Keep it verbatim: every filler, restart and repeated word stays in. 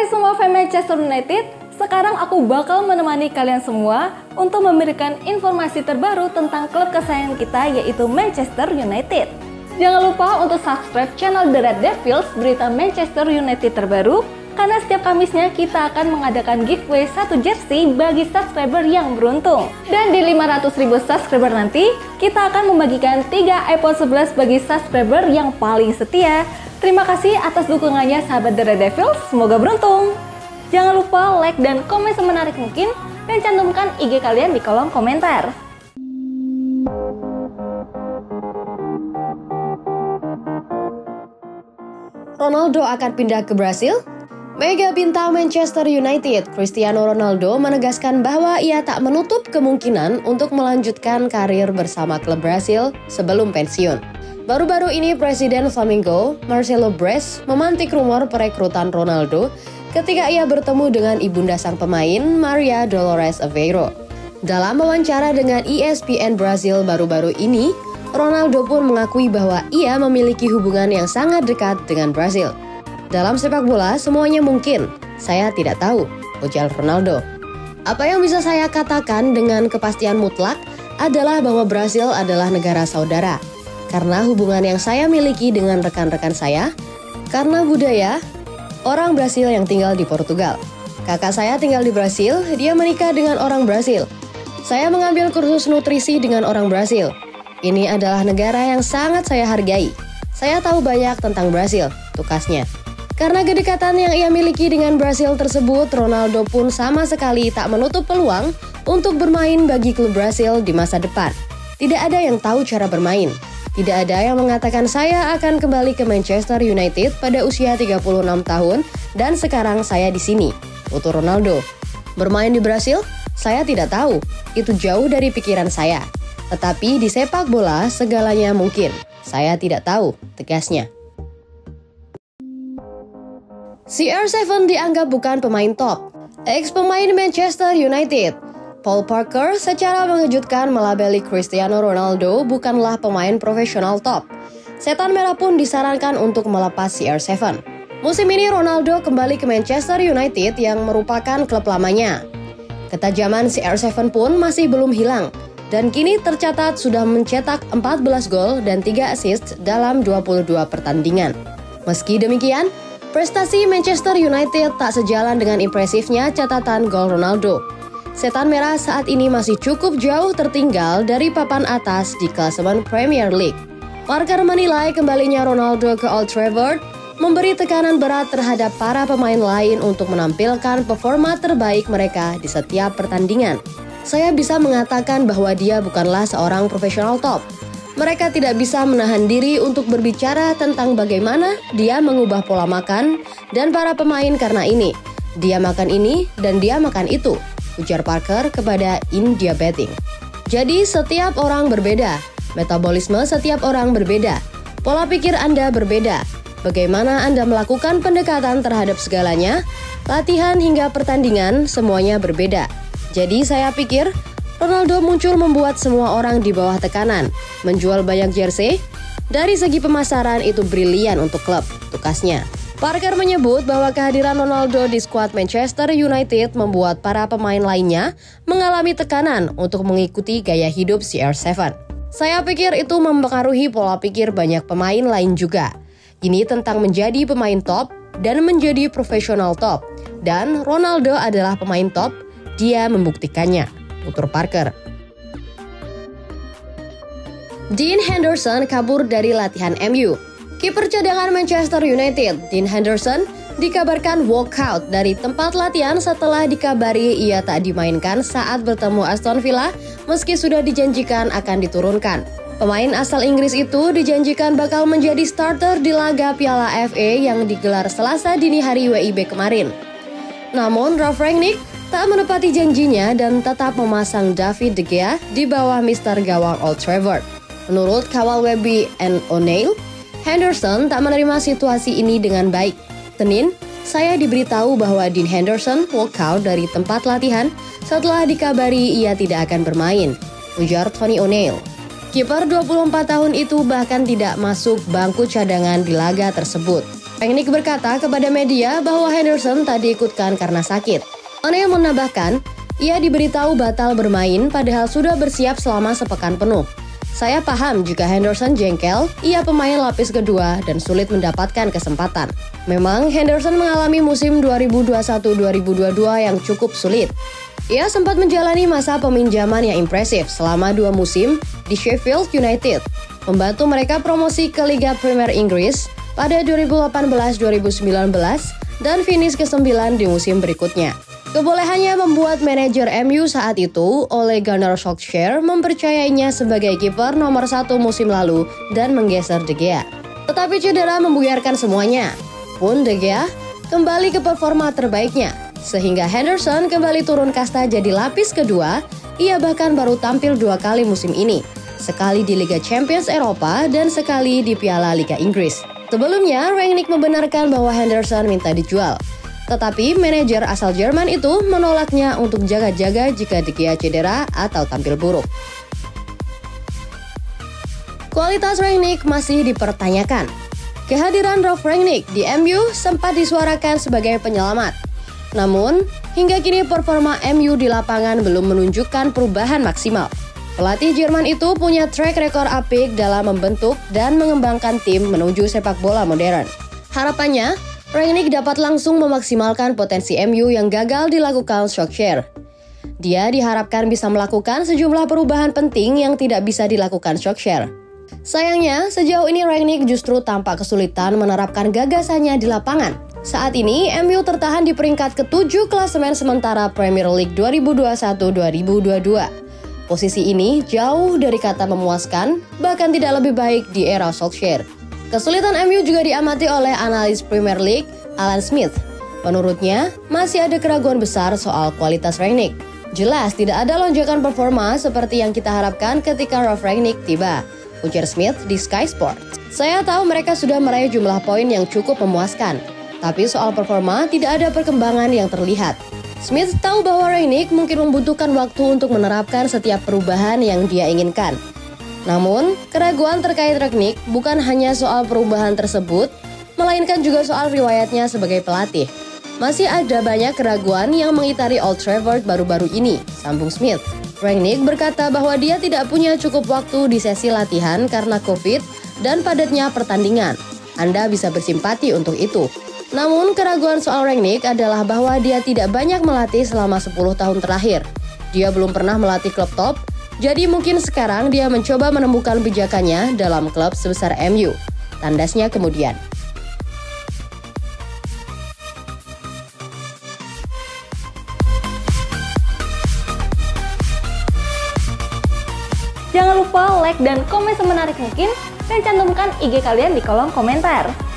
Hai semua fans Manchester United, sekarang aku bakal menemani kalian semua untuk memberikan informasi terbaru tentang klub kesayangan kita yaitu Manchester United. Jangan lupa untuk subscribe channel The Red Devils berita Manchester United terbaru, karena setiap Kamisnya kita akan mengadakan giveaway satu jersey bagi subscriber yang beruntung. Dan di lima ratus ribu subscriber nanti, kita akan membagikan tiga iPhone sebelas bagi subscriber yang paling setia. Terima kasih atas dukungannya sahabat The Red Devils, semoga beruntung. Jangan lupa like dan komen semenarik mungkin, dan cantumkan I G kalian di kolom komentar. Ronaldo akan pindah ke Brasil? Mega bintang Manchester United, Cristiano Ronaldo menegaskan bahwa ia tak menutup kemungkinan untuk melanjutkan karir bersama klub Brasil sebelum pensiun. Baru-baru ini Presiden Flamengo, Marcelo Bres, memantik rumor perekrutan Ronaldo ketika ia bertemu dengan ibunda sang pemain, Maria Dolores Aveiro. Dalam wawancara dengan E S P N Brasil baru-baru ini, Ronaldo pun mengakui bahwa ia memiliki hubungan yang sangat dekat dengan Brasil. Dalam sepak bola, semuanya mungkin. Saya tidak tahu, ujar Ronaldo. Apa yang bisa saya katakan dengan kepastian mutlak adalah bahwa Brasil adalah negara saudara. Karena hubungan yang saya miliki dengan rekan-rekan saya, karena budaya orang Brasil yang tinggal di Portugal. Kakak saya tinggal di Brasil, dia menikah dengan orang Brasil. Saya mengambil kursus nutrisi dengan orang Brasil. Ini adalah negara yang sangat saya hargai. Saya tahu banyak tentang Brasil, tukasnya. Karena kedekatan yang ia miliki dengan Brasil tersebut, Ronaldo pun sama sekali tak menutup peluang untuk bermain bagi klub Brasil di masa depan. Tidak ada yang tahu cara bermain. Tidak ada yang mengatakan saya akan kembali ke Manchester United pada usia tiga puluh enam tahun dan sekarang saya di sini, utur Ronaldo. Bermain di Brasil? Saya tidak tahu. Itu jauh dari pikiran saya. Tetapi di sepak bola segalanya mungkin. Saya tidak tahu, tegasnya. C R tujuh dianggap bukan pemain top. Ex-pemain Manchester United, Paul Parker secara mengejutkan melabeli Cristiano Ronaldo bukanlah pemain profesional top. Setan Merah pun disarankan untuk melepas C R tujuh. Musim ini Ronaldo kembali ke Manchester United yang merupakan klub lamanya. Ketajaman C R tujuh pun masih belum hilang, dan kini tercatat sudah mencetak empat belas gol dan tiga assist dalam dua puluh dua pertandingan. Meski demikian, prestasi Manchester United tak sejalan dengan impresifnya catatan gol Ronaldo. Setan Merah saat ini masih cukup jauh tertinggal dari papan atas di klasemen Premier League. Parker menilai kembalinya Ronaldo ke Old Trafford memberi tekanan berat terhadap para pemain lain untuk menampilkan performa terbaik mereka di setiap pertandingan. Saya bisa mengatakan bahwa dia bukanlah seorang profesional top. Mereka tidak bisa menahan diri untuk berbicara tentang bagaimana dia mengubah pola makan dan para pemain karena ini. Dia makan ini dan dia makan itu, ujar Parker kepada India Betting. Jadi setiap orang berbeda, metabolisme setiap orang berbeda, pola pikir Anda berbeda. Bagaimana Anda melakukan pendekatan terhadap segalanya, latihan hingga pertandingan, semuanya berbeda. Jadi saya pikir Ronaldo muncul membuat semua orang di bawah tekanan, menjual banyak jersey. Dari segi pemasaran itu brilian untuk klub, tukasnya. Parker menyebut bahwa kehadiran Ronaldo di skuad Manchester United membuat para pemain lainnya mengalami tekanan untuk mengikuti gaya hidup C R tujuh. Saya pikir itu mempengaruhi pola pikir banyak pemain lain juga. Ini tentang menjadi pemain top dan menjadi profesional top. Dan Ronaldo adalah pemain top, dia membuktikannya, utur Parker. Dean Henderson kabur dari latihan M U. Kiper cadangan Manchester United, Dean Henderson, dikabarkan walkout dari tempat latihan setelah dikabari ia tak dimainkan saat bertemu Aston Villa meski sudah dijanjikan akan diturunkan. Pemain asal Inggris itu dijanjikan bakal menjadi starter di laga Piala F A yang digelar Selasa dini hari W I B kemarin. Namun Ralf Rangnick tak menepati janjinya dan tetap memasang David De Gea di bawah Mister Gawang Old Trafford. Menurut kawal Webby and O'Neill, Henderson tak menerima situasi ini dengan baik. Senin, saya diberitahu bahwa Dean Henderson walkout dari tempat latihan setelah dikabari ia tidak akan bermain, ujar Tony O'Neill. Kiper dua puluh empat tahun itu bahkan tidak masuk bangku cadangan di laga tersebut. Rangnick berkata kepada media bahwa Henderson tak diikutkan karena sakit. Mane menambahkan, ia diberitahu batal bermain padahal sudah bersiap selama sepekan penuh. Saya paham jika Henderson jengkel, ia pemain lapis kedua dan sulit mendapatkan kesempatan. Memang Henderson mengalami musim dua ribu dua puluh satu dua ribu dua puluh dua yang cukup sulit. Ia sempat menjalani masa peminjaman yang impresif selama dua musim di Sheffield United, membantu mereka promosi ke Liga Premier Inggris pada dua ribu delapan belas dua ribu sembilan belas dan finish kesembilan di musim berikutnya. Kebolehannya membuat manajer M U saat itu, Ole Gunnar Solskjaer, mempercayainya sebagai kiper nomor satu musim lalu dan menggeser De Gea. Tetapi cedera membuyarkan semuanya. Pun De Gea kembali ke performa terbaiknya, sehingga Henderson kembali turun kasta jadi lapis kedua. Ia bahkan baru tampil dua kali musim ini, sekali di Liga Champions Eropa dan sekali di Piala Liga Inggris. Sebelumnya, Rangnick membenarkan bahwa Henderson minta dijual. Tetapi manajer asal Jerman itu menolaknya untuk jaga-jaga jika De Gea cedera atau tampil buruk. Kualitas Rangnick masih dipertanyakan. Kehadiran Ralf Rangnick di M U sempat disuarakan sebagai penyelamat. Namun, hingga kini performa M U di lapangan belum menunjukkan perubahan maksimal. Pelatih Jerman itu punya track record apik dalam membentuk dan mengembangkan tim menuju sepak bola modern. Harapannya, Rangnick dapat langsung memaksimalkan potensi M U yang gagal dilakukan Solskjaer. Dia diharapkan bisa melakukan sejumlah perubahan penting yang tidak bisa dilakukan Solskjaer. Sayangnya, sejauh ini Rangnick justru tampak kesulitan menerapkan gagasannya di lapangan. Saat ini, M U tertahan di peringkat ketujuh klasemen sementara Premier League dua ribu dua puluh satu dua ribu dua puluh dua. Posisi ini jauh dari kata memuaskan, bahkan tidak lebih baik di era Solskjaer. Kesulitan M U juga diamati oleh analis Premier League, Alan Smith. Menurutnya, masih ada keraguan besar soal kualitas Rangnick. Jelas tidak ada lonjakan performa seperti yang kita harapkan ketika Ralf Rangnick tiba, ujar Smith di Sky Sports. Saya tahu mereka sudah meraih jumlah poin yang cukup memuaskan, tapi soal performa tidak ada perkembangan yang terlihat. Smith tahu bahwa Rangnick mungkin membutuhkan waktu untuk menerapkan setiap perubahan yang dia inginkan. Namun, keraguan terkait Rangnick bukan hanya soal perubahan tersebut, melainkan juga soal riwayatnya sebagai pelatih. Masih ada banyak keraguan yang mengitari Old Trafford baru-baru ini, sambung Smith. Rangnick berkata bahwa dia tidak punya cukup waktu di sesi latihan karena COVID dan padatnya pertandingan. Anda bisa bersimpati untuk itu. Namun, keraguan soal Rangnick adalah bahwa dia tidak banyak melatih selama sepuluh tahun terakhir. Dia belum pernah melatih klub top, jadi mungkin sekarang dia mencoba menemukan pijakannya dalam klub sebesar M U. Tandasnya kemudian. Jangan lupa like dan komen semenarik mungkin dan cantumkan I G kalian di kolom komentar.